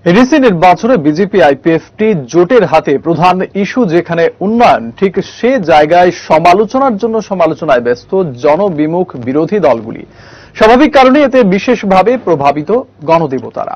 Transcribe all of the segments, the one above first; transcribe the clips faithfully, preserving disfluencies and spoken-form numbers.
ADC নির্বাচনে BJP IPFT জোটের হাতে প্রধান ইস্যু যেখানে উন্নয়ন, ঠিক সে জায়গায় সমালোচনার জন্য সমালোচনায় ব্যস্ত জনবিমুখ বিরোধী দলগুলি। স্বাভাবিক কারণে এতে বিশেষভাবে প্রভাবিত গণদেবতারা।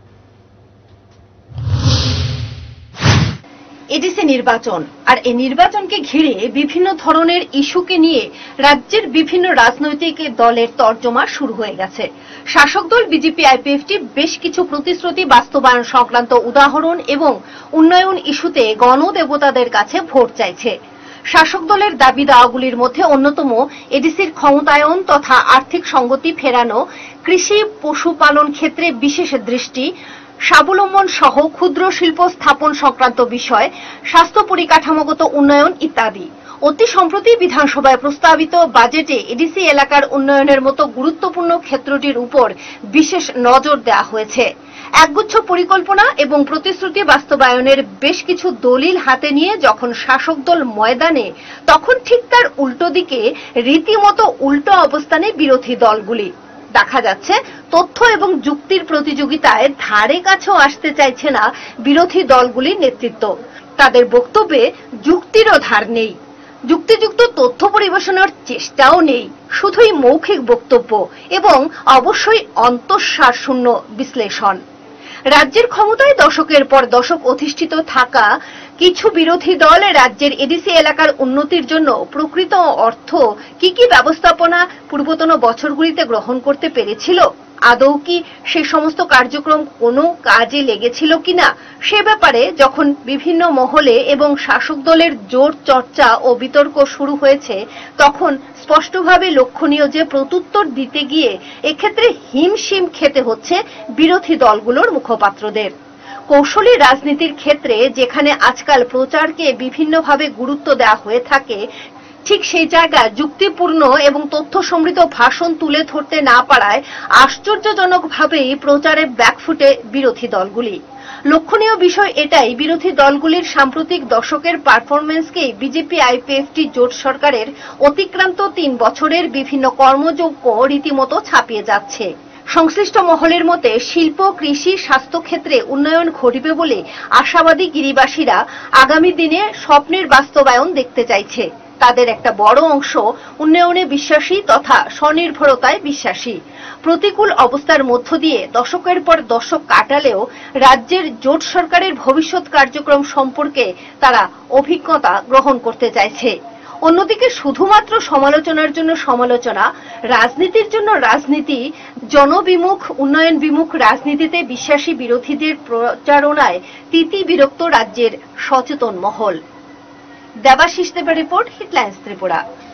এডিসি নির্বাচন আর এই নির্বাচনকে ঘিরে বিভিন্ন ধরনের ইস্যুকে নিয়ে রাজ্যের বিভিন্ন রাজনৈতিক দলের তর্জমা শুরু হয়ে গেছে। শাসক দল বিজেপি আইপিএফটি বেশ কিছু প্রতিশ্রুতি বাস্তবায়ন সংক্রান্ত উদাহরণ এবং উন্নয়ন ইস্যুতে গণদেবতাদের কাছে ভোট চাইছে। শাসক দলের দাবি দাওয়াগুলির মধ্যে অন্যতম এডিসির ক্ষমতায়ন তথা আর্থিক সঙ্গতি ফেরানো, কৃষি পশুপালন ক্ষেত্রে বিশেষ দৃষ্টি, স্বাবলম্বন সহ ক্ষুদ্র শিল্প স্থাপন সংক্রান্ত বিষয়, স্বাস্থ্য পরিকাঠামোগত উন্নয়ন ইত্যাদি। অতি সম্প্রতি বিধানসভায় প্রস্তাবিত বাজেটে এডিসি এলাকার উন্নয়নের মতো গুরুত্বপূর্ণ ক্ষেত্রটির উপর বিশেষ নজর দেওয়া হয়েছে। একগুচ্ছ পরিকল্পনা এবং প্রতিশ্রুতি বাস্তবায়নের বেশ কিছু দলিল হাতে নিয়ে যখন শাসক দল ময়দানে, তখন ঠিক তার উল্টো দিকে রীতিমতো উল্টো অবস্থানে বিরোধী দলগুলি। দেখা যাচ্ছে তথ্য এবং যুক্তির প্রতিযোগিতায় ধারে কাছেও আসতে চাইছে না বিরোধী দলগুলির নেতৃত্ব। তাদের বক্তব্যে যুক্তিরও ধার নেই, যুক্তিযুক্ত তথ্য পরিবেশনের চেষ্টাও নেই, শুধুই মৌখিক বক্তব্য এবং অবশ্যই অন্তঃসার শূন্য বিশ্লেষণ। রাজ্যের ক্ষমতায় দশকের পর দশক অধিষ্ঠিত থাকা কিছু বিরোধী দল রাজ্যের এডিসি এলাকার উন্নতির জন্য প্রকৃত অর্থ কি কি ব্যবস্থাপনা পূর্বতন বছরগুলিতে গ্রহণ করতে পেরেছিল, আদৌ কি সে সমস্ত কার্যক্রম কোনো কাজে লেগেছিল কিনা, সে ব্যাপারে যখন বিভিন্ন মহলে এবং শাসক দলের জোর চর্চা ও বিতর্ক শুরু হয়েছে, তখন স্পষ্টভাবে লক্ষণীয় যে প্রত্যুত্তর দিতে গিয়ে এক্ষেত্রে হিমশিম খেতে হচ্ছে বিরোধী দলগুলোর মুখপাত্রদের। কৌশলী রাজনীতির ক্ষেত্রে যেখানে আজকাল প্রচারকে বিভিন্নভাবে গুরুত্ব দেওয়া হয়ে থাকে, ঠিক সেই জায়গায় যুক্তিপূর্ণ এবং তথ্য সমৃদ্ধ ভাষণ তুলে ধরতে না পারায় আশ্চর্যজনকভাবেই প্রচারে ব্যাকফুটে বিরোধী দলগুলি। লক্ষণীয় বিষয় এটাই, বিরোধী দলগুলির সাম্প্রতিক দশকের পারফরমেন্সকে বিজেপি আইপিএফটি জোট সরকারের অতিক্রান্ত তিন বছরের বিভিন্ন কর্মযজ্ঞ রীতিমতো ছাপিয়ে যাচ্ছে। সংশ্লিষ্ট মহলের মতে শিল্প, কৃষি, স্বাস্থ্য ক্ষেত্রে উন্নয়ন ঘটবে বলে আশাবাদী গিরিবাসীরা আগামী দিনে স্বপ্নের বাস্তবায়ন দেখতে চাইছে। তাদের একটা বড় অংশ উন্নয়নে বিশ্বাসী তথা স্বনির্ভরতায় বিশ্বাসী। প্রতিকূল অবস্থার মধ্য দিয়ে দশকের পর দশক কাটালেও রাজ্যের জোট সরকারের ভবিষ্যৎ কার্যক্রম সম্পর্কে তারা অভিজ্ঞতা গ্রহণ করতে চাইছে। অন্যদিকে শুধুমাত্র সমালোচনার জন্য সমালোচনা, রাজনীতির জন্য রাজনীতি, জনবিমুখ উন্নয়ন বিমুখ রাজনীতিতে বিশ্বাসী বিরোধীদের প্রচারণায় তিতি বিরক্ত রাজ্যের সচেতন মহল। দেবাশিস দেবের রিপোর্ট, হিটলাইন্স ত্রিপুরা।